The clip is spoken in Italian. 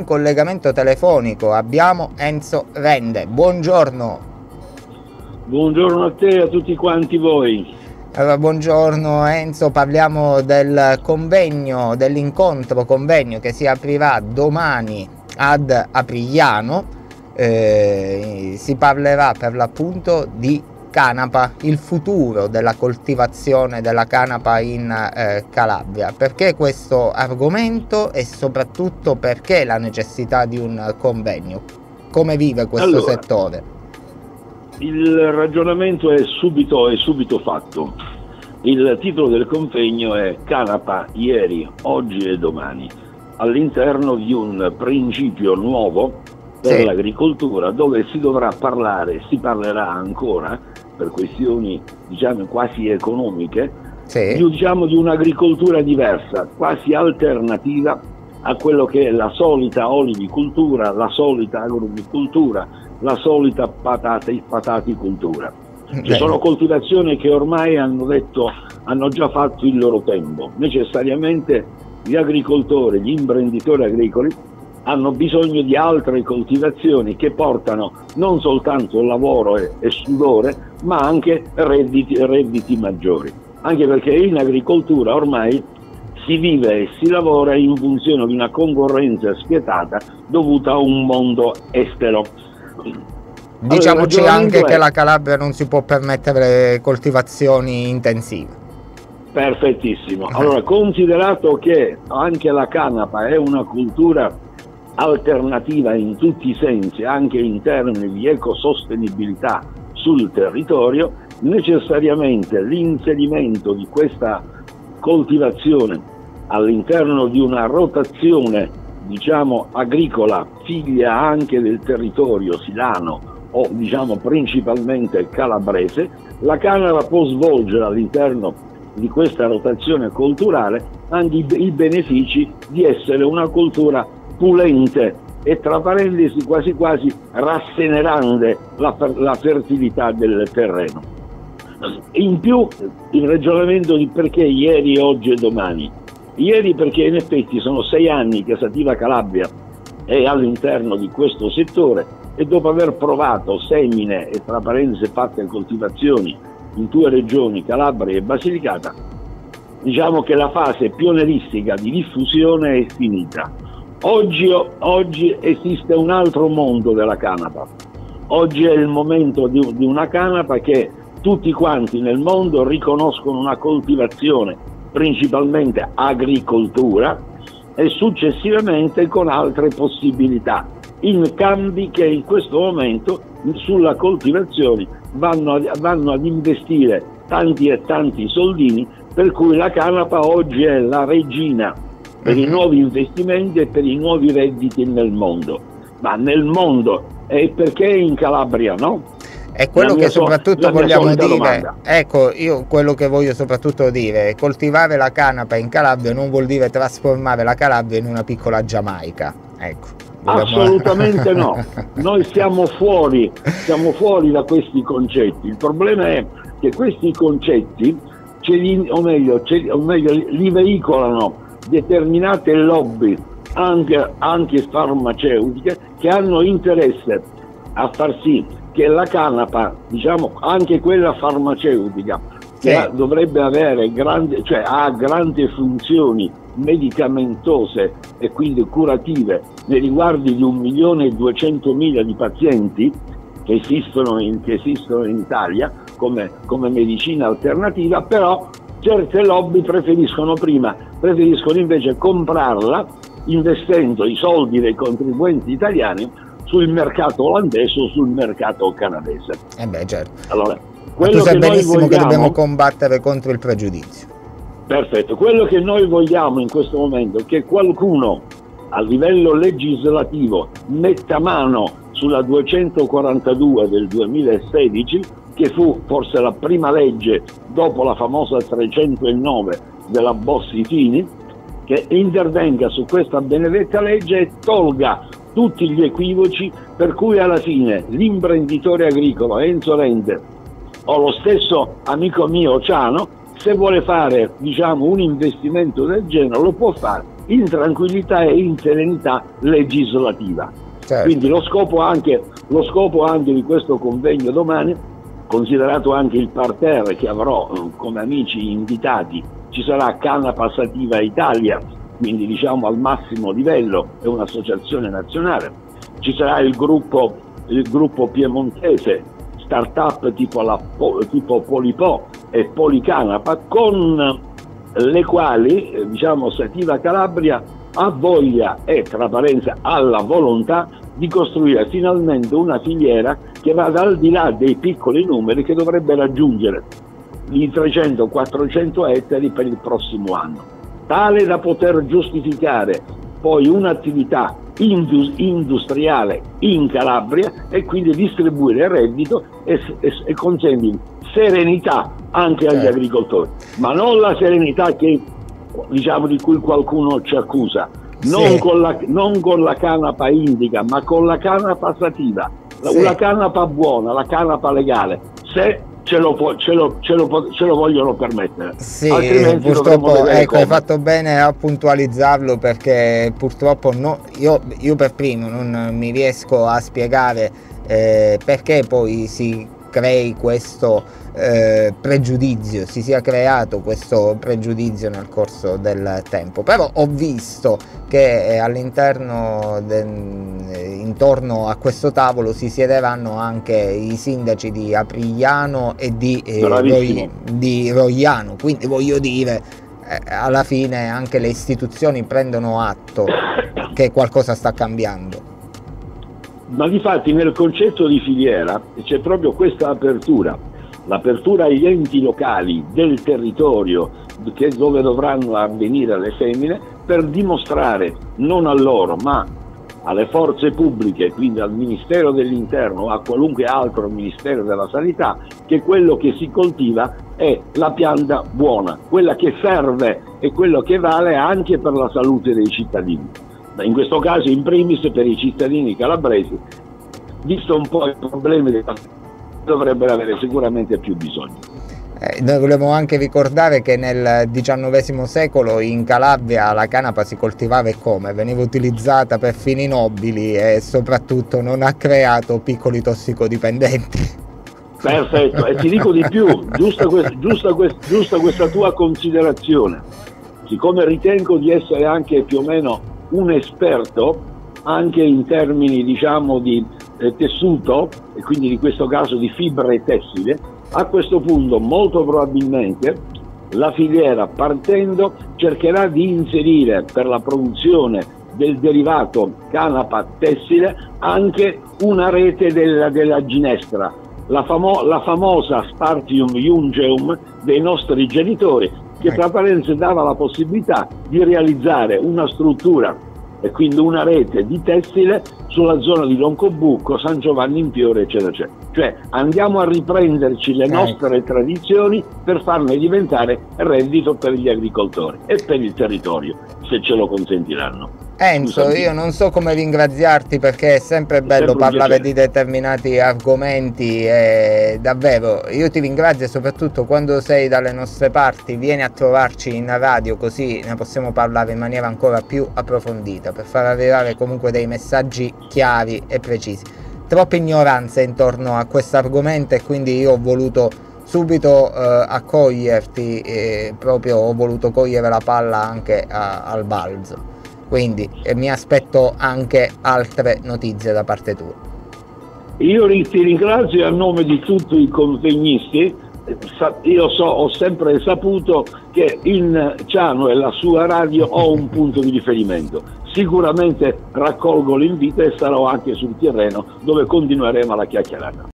in collegamento telefonico abbiamo Enzo Rende. Buongiorno. Buongiorno a te e a tutti quanti voi. Allora, buongiorno Enzo, parliamo del convegno, dell'incontro convegno che si aprirà domani ad Aprigliano. Si parlerà per l'appunto di canapa, il futuro della coltivazione della canapa in Calabria. Perché questo argomento e soprattutto perché la necessità di un convegno? Come vive questo settore? Il ragionamento è subito fatto. Il titolo del convegno è Canapa ieri, oggi e domani, all'interno di un principio nuovo per l'agricoltura, dove si parlerà ancora per questioni diciamo quasi economiche, di un'agricoltura diversa, quasi alternativa a quello che è la solita olivicoltura, la solita agrumicoltura, la solita pataticoltura. Ci sono coltivazioni che ormai hanno già fatto il loro tempo. Necessariamente gli agricoltori, gli imprenditori agricoli hanno bisogno di altre coltivazioni che portano non soltanto lavoro e sudore, ma anche redditi maggiori. Anche perché in agricoltura ormai si vive e si lavora in funzione di una concorrenza spietata dovuta a un mondo estero. Diciamoci anche che la Calabria non si può permettere coltivazioni intensive. Perfettissimo. Allora, considerato che anche la canapa è una cultura alternativa in tutti i sensi, anche in termini di ecosostenibilità sul territorio, necessariamente l'inserimento di questa coltivazione all'interno di una rotazione, diciamo, agricola, figlia anche del territorio silano o diciamo principalmente calabrese, la canapa può svolgere all'interno di questa rotazione culturale anche i benefici di essere una cultura pulente e tra parentesi quasi quasi rassenerante la fertilità del terreno. In più il ragionamento di perché ieri, oggi e domani. Ieri perché in effetti sono 6 anni che Sativa Calabria è all'interno di questo settore e dopo aver provato semine e tra parentesi fatte coltivazioni in 2 regioni, Calabria e Basilicata, diciamo che la fase pionieristica di diffusione è finita. Oggi esiste un altro mondo della canapa. Oggi è il momento di una canapa che tutti quanti nel mondo riconoscono una coltivazione, principalmente agricoltura, e successivamente con altre possibilità, in cambi che in questo momento sulla coltivazione vanno ad investire tanti e tanti soldini, per cui la canapa oggi è la regina per i nuovi investimenti e per i nuovi redditi nel mondo. Ma nel mondo, e perché in Calabria no? È quello che soprattutto vogliamo dire. Ecco, io quello che voglio soprattutto dire, coltivare la canapa in Calabria non vuol dire trasformare la Calabria in una piccola Giamaica. Ecco. Assolutamente no. Noi siamo fuori da questi concetti. Il problema è che questi concetti li veicolano determinate lobby anche farmaceutiche che hanno interesse a far sì che la canapa, diciamo anche quella farmaceutica, che dovrebbe avere ha grandi funzioni medicamentose e quindi curative nei riguardi di 1.200.000 di pazienti che esistono in Italia come medicina alternativa, però certe lobby preferiscono invece comprarla investendo i soldi dei contribuenti italiani sul mercato olandese o sul mercato canadese. Certo. Allora, tu sai benissimo che dobbiamo combattere contro il pregiudizio. Perfetto. Quello che noi vogliamo in questo momento è che qualcuno a livello legislativo metta mano sulla 242 del 2016, che fu forse la prima legge dopo la famosa 309 della Bossi-Fini, che intervenga su questa benedetta legge e tolga tutti gli equivoci per cui alla fine l'imprenditore agricolo Enzo Rende o lo stesso amico mio Ciano, se vuole fare un investimento del genere lo può fare in tranquillità e in serenità legislativa. Certo. Quindi lo scopo anche di questo convegno domani, considerato anche il parterre che avrò come amici invitati, ci sarà Canapa Sativa Italia, quindi diciamo al massimo livello, è un'associazione nazionale, ci sarà il gruppo piemontese, start-up tipo Polipò e Policanapa, con le quali diciamo Sativa Calabria ha voglia e tra parentesi ha la volontà di costruire finalmente una filiera che vada al di là dei piccoli numeri, che dovrebbe raggiungere i 300-400 ettari per il prossimo anno, tale da poter giustificare poi un'attività industriale in Calabria e quindi distribuire il reddito e consentire serenità anche agli agricoltori, ma non la serenità che diciamo di cui qualcuno ci accusa, non con la canapa indica, ma con la canapa sativa, una canapa buona, la canapa legale, se ce lo vogliono permettere. Sì, altrimenti purtroppo ecco, hai fatto bene a puntualizzarlo, perché purtroppo io per primo non mi riesco a spiegare perché poi si crei questo pregiudizio, si sia creato questo pregiudizio nel corso del tempo. Però ho visto che all'interno intorno a questo tavolo si siederanno anche i sindaci di Aprigliano e di Rogliano, quindi voglio dire alla fine anche le istituzioni prendono atto che qualcosa sta cambiando. Ma difatti nel concetto di filiera c'è proprio questa l'apertura agli enti locali del territorio dove dovranno avvenire le femmine, per dimostrare non a loro ma alle forze pubbliche, quindi al Ministero dell'Interno o a qualunque altro Ministero della Sanità, che quello che si coltiva è la pianta buona, quella che serve e quello che vale anche per la salute dei cittadini. In questo caso in primis per i cittadini calabresi, visto un po' i problemi dovrebbero avere sicuramente più bisogno. Noi volevo anche ricordare che nel XIX secolo in Calabria la canapa si coltivava e come? Veniva utilizzata per fini nobili e soprattutto non ha creato piccoli tossicodipendenti. Perfetto, e ti dico di più, giusta questa tua considerazione. Siccome ritengo di essere anche più o meno un esperto anche in termini diciamo di tessuto, e quindi in questo caso di fibre tessile, a questo punto molto probabilmente la filiera, partendo, cercherà di inserire per la produzione del derivato canapa tessile anche una rete della ginestra, la famosa Spartium Jungeum dei nostri genitori, che tra parentesi dava la possibilità di realizzare una struttura e quindi una rete di tessile sulla zona di Loncobucco, San Giovanni in Fiore, eccetera, eccetera. Cioè andiamo a riprenderci le nostre tradizioni per farne diventare reddito per gli agricoltori e per il territorio, se ce lo consentiranno. Enzo, io non so come ringraziarti, perché è sempre bello parlare di determinati argomenti e davvero io ti ringrazio, soprattutto quando sei dalle nostre parti vieni a trovarci in radio, così ne possiamo parlare in maniera ancora più approfondita per far arrivare comunque dei messaggi chiari e precisi. Troppa ignoranza intorno a questo argomento e quindi io ho voluto subito accoglierti, proprio ho voluto cogliere la palla anche al balzo. Quindi mi aspetto anche altre notizie da parte tua. Io ti ringrazio a nome di tutti i convegnisti. Io ho sempre saputo che in Ciano e la sua radio ho un punto di riferimento. Sicuramente raccolgo l'invito e sarò anche sul terreno, dove continueremo la chiacchierata.